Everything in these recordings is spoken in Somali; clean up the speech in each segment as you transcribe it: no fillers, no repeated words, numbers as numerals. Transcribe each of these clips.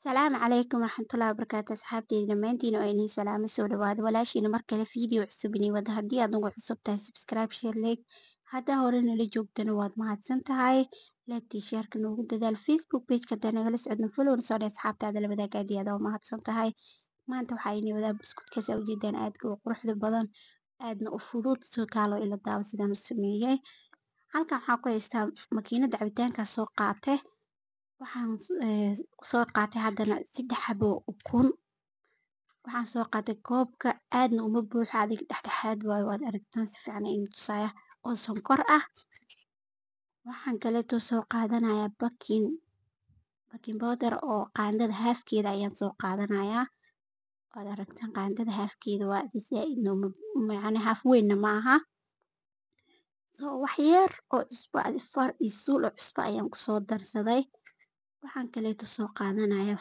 Salaamu calaykum waraxmatullaahi wabarakaatu asxaabteyda dhammaantiin oo inii salaamo soo dhawaada walaashiina mar kale fiideo cusub inii wada haddii aad ugu cusub tahay subscribe share like haddaa hore nala joogtana waad mahadsan tahay laagtii shaarka noogu dadaal facebook page ka hadaa nagala socodna follow na soo dheh asxaabtaada la wadaag aad iyo aad u mahadsan tahay maanta waxaa inii wadaa buskudkaas aa ujeedaan aadka u quruxda badan aadna u fudud soo kaalo ila daawo sidaan u sameeyay halkan waxaa ku haystaa makiinada cabitaankaa soo qaate waxaan soo qaatay haddana 3 xabo ukun waxaan soo qaatay koobka aadna uma buuxo adiga dhexdhexaad waaye waad aragtaan si fiican ayaan tusaya oo sonkor ah waxaan kaleeto soo qaadanayaa baking powder oo qaandada haafkeeda ayaan soo qaadanayaa waad aragtaan qaandada haafkeeda waa zaaidna macna haaf weynna ma aha wax yar oo cusbo far iyo suul oo cusbo ayaan ku soo darsaday waxaan kaleeto soo qaadanayaa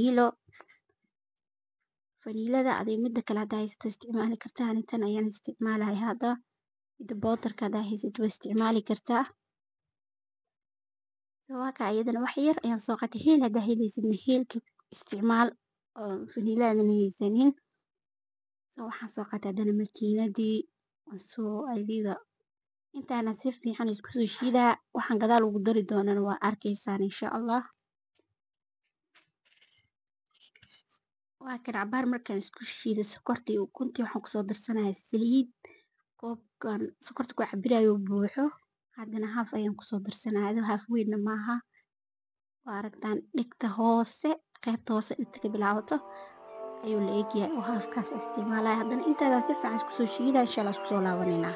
faniilada adiga midda kale haddaa haysato isticmaali kartaa ani tan ayaan isticmaalayaa hadda midda powderka haddaa haysato waa isticmaali kartaa waa kaa iyadana wax yar ayaan soo qaatay heel haddaa helaysidna heelka isticmaal oo faniiladana haysanin waxaan soo qaatay haddana makiinadii soo adiga intaana si fiican isku soo shiidaa waxaan gadaal ugu dari doonana waa arkaysaan insha allah waa kan cabaar markaan isku shiiday sokortii iyo ukuntii waxaan kusoo darsanayaa saliid koobkan sokorta ku cabirayo buuxo haddana haaf ayaan kusoo darsanayaa haaf weynna maaha waa aragtaan dhigta hoose qaybta hoose dhigta ka bilaabato ayuu la egyahay oo haafkaas isticmaalaya haddana intaadan si fiican isku soo shiidaa insha allah isku soo laabanaynaa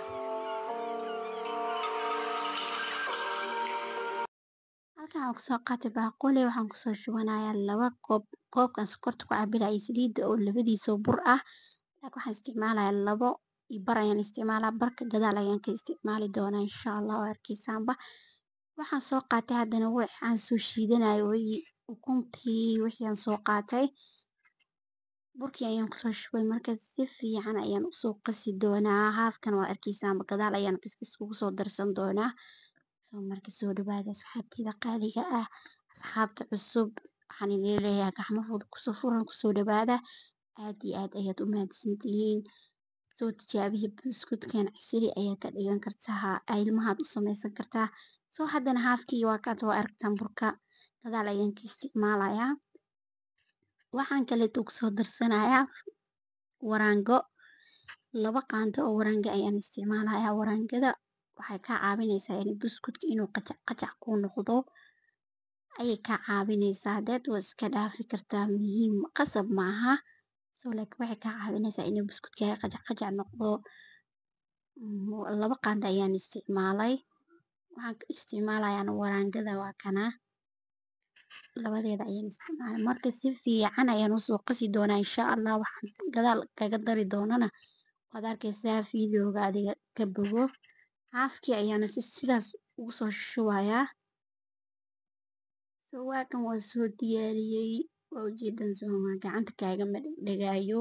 halkan waxaan kusoo qaatay baaquli waxaan kusoo shubanayaa 2 koob koobkan sokorta ku cabiraya saliidda oo labadiisa bur ah laakiin waxaan isticmaalayaa 2 iyo bar ayaan isticmaalaa barka gadaal ayaan ka isticmaali doonaa insha allah waa arkaysaanba waxaan soo qaatay haddana waxaan soo shiidanayo ukuntii wixii aan soo qaatay burkii ayaan kusoo shubay marka si fiican ayaan usoo qasi doonaa haafkan waa arkaysaanba gadaal ayaan kiskis ugu soo darsan doonaa marka soo dhawaada asxaabteyda qaaliga ah asxaabta cusub waxaan idin leeyahay gacmo fudud kusoo furan kusoo dhawaada aad iyo aad ayaad u mahadsantihiin soo tijaabiya buskudkan casri ayaa ka dhigan kartaa ilmahaad u samaysan kartaa soo haddana haafkii waa kaad waa aragtaan burka gadaal ayaan ka isticmaalayaa waxaan kaleeto kusoo darsanayaa waraango 2 qaando oo waraango ayaan isticmaalayaa waraangada waxay kaa caawinaysaa in buskudka inuu qajac kuu noqdo ayay kaa caawinaysaa hadeed waa iska dhaafi kartaa muhiim qasab maaha laakiin waxay kaa caawinaysaa in buskudkaaga qajac noqdo 2 qaando ayaan isticmaalay waxaan ka isticmaalayaa waraangada waa kana labadeeda ayaan isticmaalay marka si fiican ayaan usoo qasi doonaa insha allah waxaan gadaal kaga dari doonana waad arkaysaa fiidiyowga adiga ka bogo haafkii ayaana sidaas ugu soo shubayaa waa kan waa soo diyaariyey waa ujeedaan sooma gacanta kaagama dhagaayo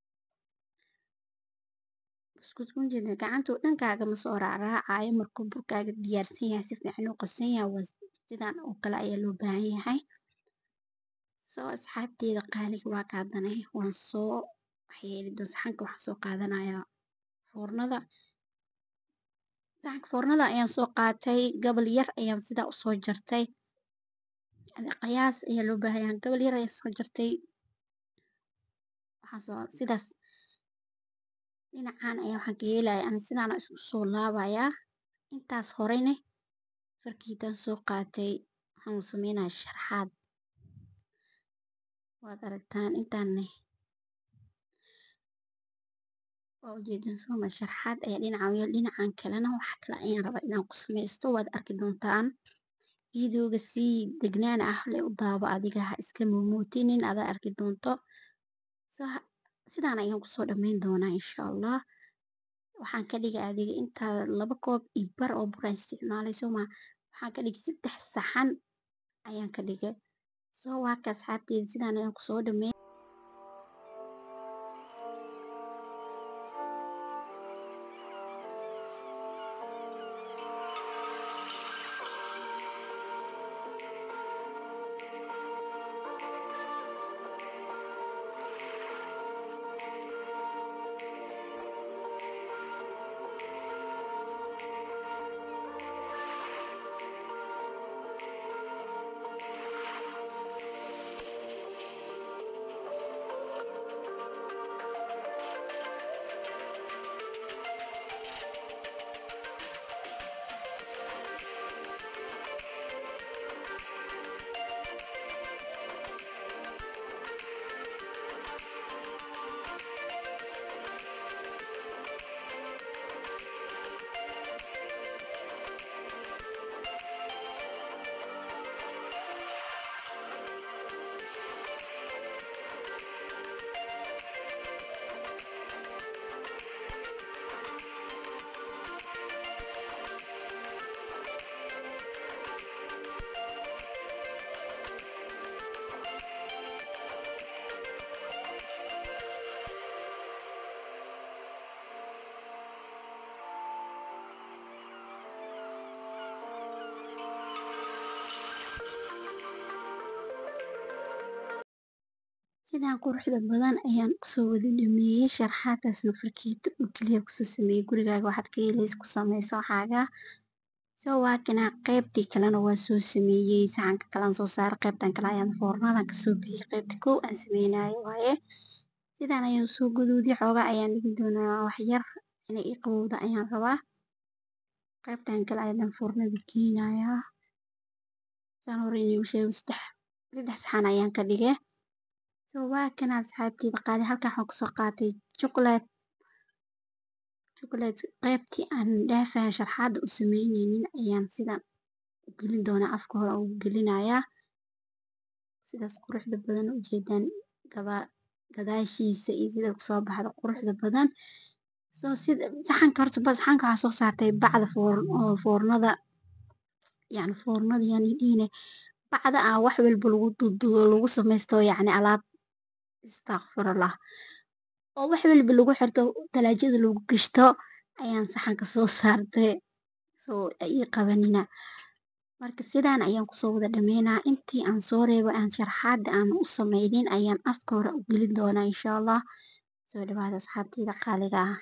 buskudka ujeeda gacanta dhan kaagama soo raacraacayo markuu burkaaga diyaarsan yahay si fiican u qasan yahay waa sidaan oo kale ayaa loo baahan yahay asxaabteyda qaaliga waa ka haddana waan soo waxyeeli saxanka waxaan soo qaadanayaa foornada saxanka foornada ayaan soo qaatay gabal yar ayaan sidaa usoo jartay qiyaas ayaa loo baahan yahay gabal yar ayaan soo jartay sidaas dhinacaan ayaa waxaan ka yeelayaa ani sidaana isku soo laabayaa intaas horeyne farkiitaan soo qaatay waxaan sameynayaa sharaxaad waad aragtaan intaanne waa ujeedaan sooma sharaxaad ayaa dhinacan kalena wax kale ayaan rabaa inaan ku samaysto waad arki doontaan fiidiyowga si degnaan ah le u daawo adiga ha iska muumuutinin adaa arki doonto sidaan ayaan kusoo dhammayn doonaa insha allah waxaan ka dhigay adiga intaa 2 koob iyo bar oo bur aan isticmaalay sooma waxaan ka dhigay 3 saxan ayaan ka dhigay waa ka asxaabteyda sidaan ayaan kusoo dhammeeyay sidaan quruxda badan ayaan kusoo wada dhameeyey sharxaadaasna farkeeto oo keliya kusoo sameeyey gurigaaga waxaad ka heleys ku sameyso waxaaga soo waa kana qaybtii kalena waa soo sameeyey saxanka kalaan soo saaray qaybtan kale ayaan foornadan kasoo bixiyey qaybta kow aan sameynayo waaye sidaan ayaan soo gaduudiye xoogaa ayaan dhigi doonaa wax yar inay ii qabowda ayaan rabaa qaybtan kale ayaan foornada geynayaa saan hore inuu sheego saddex saxan ayaan ka dhigay soo waa kana asxaabteyda qaali halkan waxaan kusoo qaatay chocolate qaybtii aan dhaafaya sharxaada u sameyneynin ayaan sidan u gelin doonaa afka hore ugu gelinayaa sidaas quruxda badan u jeedaan gadaashiisa iyo sida kusoo baxda quruxda badan soo sida saxanka horta saxanka waxaa soo saartay bacda foornada yacni foornada yani dhiine bacda aan wax walba lagu duuduubo lagu sameysto yacni alaab astaghfirullah oo wax walba lagu xirto talaajada lagu gashto ayaan saxanka soo saartay soo ii qabanina marka sidaan ayaan kusoo wada dhameynaa intii aan soo reebo aan sharxaada aan u sameynin ayaan afka hore u gelin doonaa insha allah soo dhawaada asxaabteyda qaaliga ah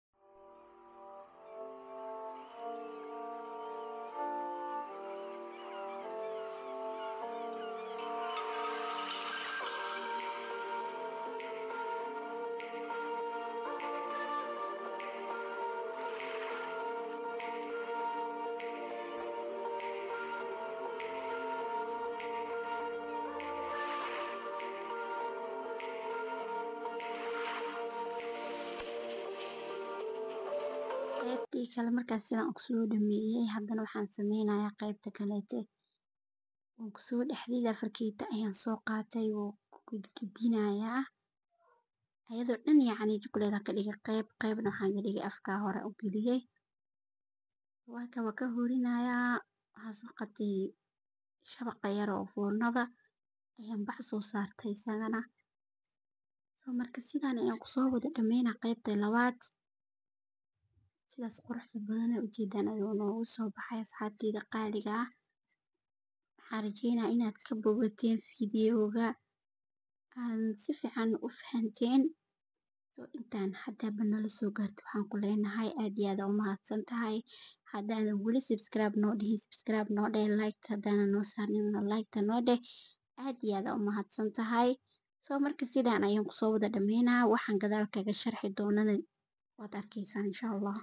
qaybtii kale markaas sidaan u soo dhameeyey haddana waxaan sameynayaa qaybta kaleete waan kusoo dhexrida farkeeta ayaan soo qaatay oo gudgudinayaa ayadoo dhan yacni jukuleed ka dhigay qaybna waxaan ka dhigay afka hore u geliyey waa ka horinayaa waxaan soo qatay shabaqa yar oo foornada ayaan bac soo saartay isagana soo marka sidaan ayaan kusoo wada dhameynaa qaybta labaad sidaas quruxda badan u jeedaan ayuu noogu soo baxay asxaabteyda qaaliga ah waxaan rajeynayaa inaad ka bogateen fiidiyowga aan si fiican u fahanteen soo intaan haddaaba nala soo gaarto waxaan ku leenahay aad iyo aad u mahadsan tahay haddaanan weli subscribe noo dhihin subscribe noo dheh like haddaanan noo saarnin like noo dheh aad iyo aad u mahadsan tahay soo marka sidaan ayaan kusoo wada dhameynaa waxaan gadaal kaga sharxi doonana waad arkaysaan insha allah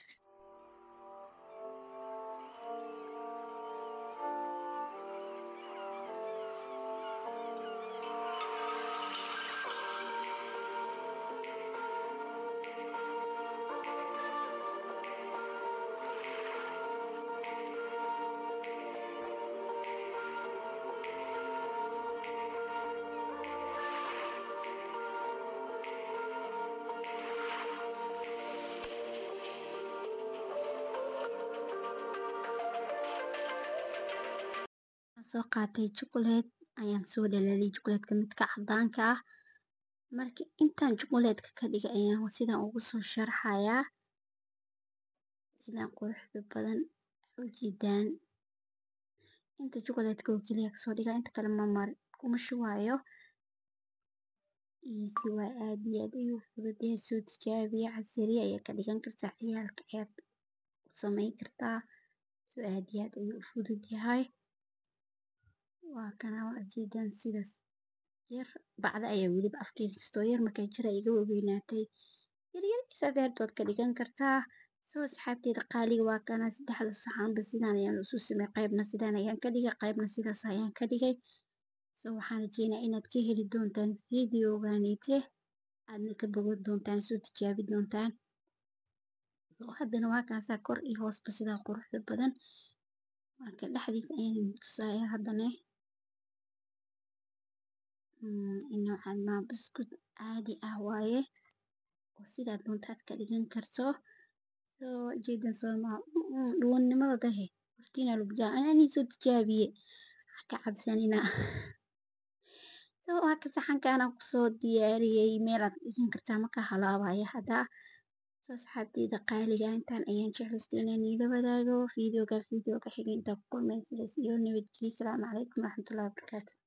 soo qaatay chocolate ayaan soo dhalaaliyay chocolatka midka cadaanka ah marka intaan chocolatka ka dhigay ayaan sidaan ugu soo sharxayaa sidaan quruxda badan u jeedaan inta chocolatka oo keliya kasoo dhigaa inta kale kuma shubayo easy waa aad iyo aad ayuu fudud yahay soo tijaabiya casriye ayaa ka dhigan kartaa ciyaalka aad u sameyn kartaa soo aad iyo aad ayuu u fudud yahay waa kana waa jeedaan sidaas yar bacda ayaa weliba afkeeda kastoo yar markay jira iga weynaatay yaryar sadeertood ka dhigan kartaa soo asxaabteyda qaaliga waa kana saddexda saxanba sidaan ayaan isu samey qaybna sidaan ayaan ka dhigay qaybna sidaas ayaan ka dhigay soo waxaan rajeynayaa inaad ka heli doontaan fiidiyowgaaniite aadna ka bogan doontaan soo tijaabi doontaan soo haddana waa kaasaa kor iyo hoosba sidaa quruxda badan marka dhexdiisa ayaan tusaaya haddana noocan ma buskud caadi ah waaye oo sidaa doontaad ka dhigan karto soo jeedan sooma dhuwannimada dahe waqtiina lagu jaa anani soo tijaabiye ka cabsanina soo waa ka saxankaana kusoo diyaariyey meelaad dhigan kartaa marka halaabaya haddaa soo asxaabteyda qaaliga intaan ayaan jeclaysta inaan ila wadaago fiidiyowga xigay intaa ku kulmay sidaas iyo nabadgelyo salaamu calaykum waraxmatullaahi wabarakaatu